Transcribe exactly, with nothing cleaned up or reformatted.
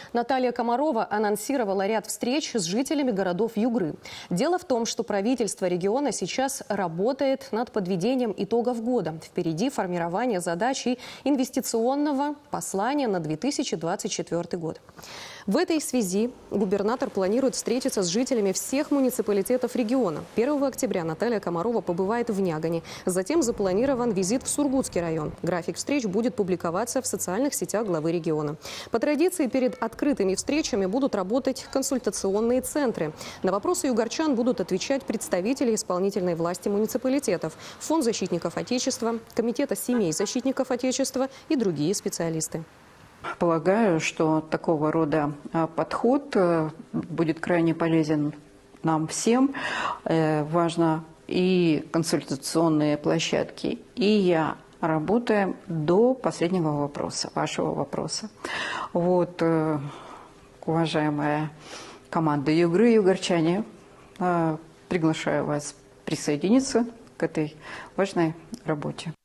Наталья Комарова анонсировала ряд встреч с жителями городов Югры. Дело в том, что правительство региона сейчас работает над подведением итогов года. Впереди формирование задач и инвестиционного послания на две тысячи двадцать четвёртый год. В этой связи губернатор планирует встретиться с жителями всех муниципалитетов региона. первого октября Наталья Комарова побывает в Нягане. Затем запланирован визит в Сургутский район. График встреч будет публиковаться в социальных сетях главы региона. По традиции, перед открытыми встречами будут работать консультационные центры. На вопросы югорчан будут отвечать представители исполнительной власти муниципалитетов, Фонд защитников Отечества, Комитета семей защитников Отечества и другие специалисты. Полагаю, что такого рода подход будет крайне полезен нам всем. Важно и консультационные площадки, и я работаем до последнего вопроса, вашего вопроса. Вот, уважаемая команда Югры, югорчане, приглашаю вас присоединиться к этой важной работе.